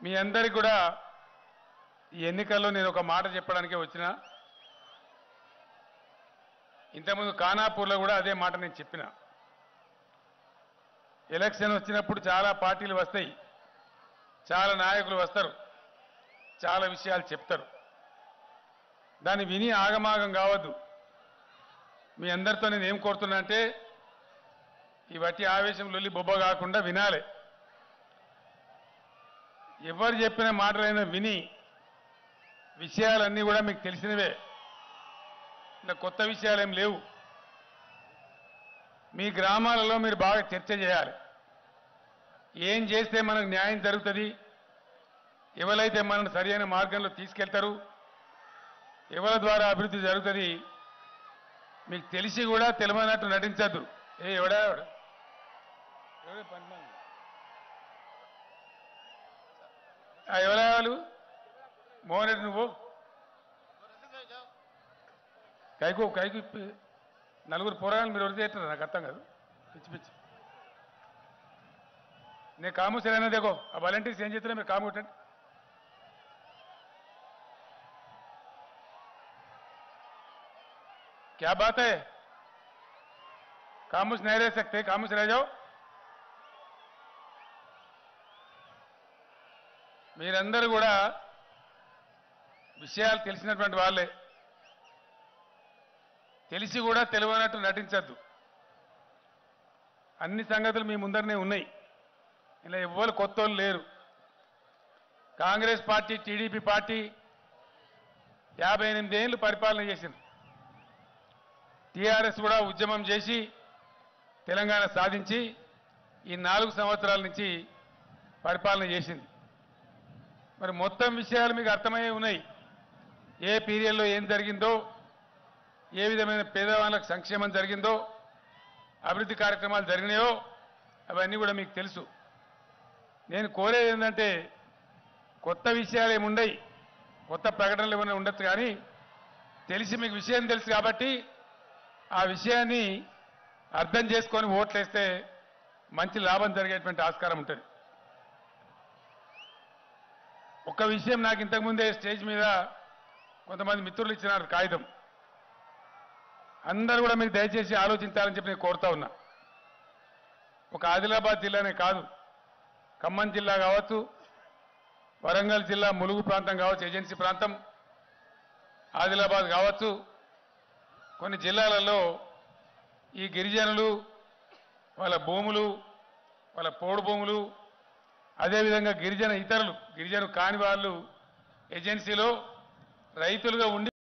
మీ అందరికీ కూడా ఈ ఎన్నికల్లో నేను ఒక మాట చెప్పడానికే వచ్చిన. ఇంతకుముందు ఖానాపూర్లో కూడా అదే మాట నేను చెప్పిన. ఎలక్షన్ వచ్చినప్పుడు చాలా పార్టీలు వస్తాయి, చాలా నాయకులు వస్తారు, చాలా విషయాలు చెప్తారు. దాన్ని విని ఆగమాగం కావద్దు. మీ అందరితో నేను ఏం కోరుతున్నా అంటే ఈ వట్టి ఆవేశం లొల్లి బొబ్బ కాకుండా వినాలి. ఎవరు చెప్పిన మాటలైనా విని విషయాలన్నీ కూడా మీకు తెలిసినవే, ఇలా కొత్త విషయాలేం లేవు. మీ గ్రామాలలో మీరు బాగా చర్చ చేయాలి. ఏం చేస్తే మనకు న్యాయం జరుగుతుంది, ఎవరైతే మనల్ని సరైన మార్గంలో తీసుకెళ్తారు, ఎవరి ద్వారా అభివృద్ధి జరుగుతుంది మీకు తెలిసి కూడా తెలియనట్టు నటించద్దు. ఎవడే పని ఎవరా వాళ్ళు మోహన్ రెడ్డి నువ్వు కైకు నలుగురు పోరాగాలు మీరు ఎవరు చేస్తారు నాకు అర్థం కాదు. పిచ్చి పిచ్చి నేను కాము సరైన దేకో ఆ వాలంటీర్స్ ఏం చేస్తున్నా మీరు కాము కొట్టండి. क्या बात है, खामोश नहीं रह सकते, खामोश रह जाओ. మీరందరూ కూడా విషయాలు తెలిసినటువంటి వాళ్ళే, తెలిసి కూడా తెలియనట్టు నటించద్దు. అన్ని సంగతులు మీ ముందరనే ఉన్నాయి, ఇలా ఎవ్వరు కొత్త వాళ్ళు లేరు. కాంగ్రెస్ పార్టీ టీడీపీ పార్టీ 58 ఏళ్ళు పరిపాలన చేసింది. టీఆర్ఎస్ కూడా ఉద్యమం చేసి తెలంగాణ సాధించి ఈ 4 సంవత్సరాల నుంచి పరిపాలన చేసింది. మరి మొత్తం విషయాలు మీకు అర్థమయ్యే ఉన్నాయి. ఏ పీరియడ్లో ఏం జరిగిందో, ఏ విధమైన పేదవాళ్ళకు సంక్షేమం జరిగిందో, అభివృద్ధి కార్యక్రమాలు జరిగినాయో అవన్నీ కూడా మీకు తెలుసు. నేను కోరేది ఏంటంటే కొత్త విషయాలు ఏముండయి, కొత్త ప్రకటనలు ఏమైనా ఉండొచ్చు, కానీ తెలిసి మీకు విషయం తెలుసు కాబట్టి ఆ విషయాన్ని అర్థం చేసుకొని ఓట్లేస్తే మంచి లాభం జరిగేటువంటి ఆస్కారం ఉంటుంది. ఒక విషయం నాకు ఇంతకుముందే స్టేజ్ మీద కొంతమంది మిత్రులు ఇచ్చినారు కాగితం. అందరూ కూడా మీరు దయచేసి ఆలోచించాలని చెప్పి నేను కోరుతా ఉన్నా. ఒక ఆదిలాబాద్ జిల్లానే కాదు, ఖమ్మం జిల్లా కావచ్చు, వరంగల్ జిల్లా ములుగు ప్రాంతం కావచ్చు, ఏజెన్సీ ప్రాంతం, ఆదిలాబాద్ కావచ్చు, కొన్ని జిల్లాలలో ఈ గిరిజనులు వాళ్ళ భూములు, వాళ్ళ పోడు భూములు, అదేవిధంగా గిరిజన ఇతరులు, గిరిజన కాని వాళ్ళు ఏజెన్సీలో రైతులుగా ఉండి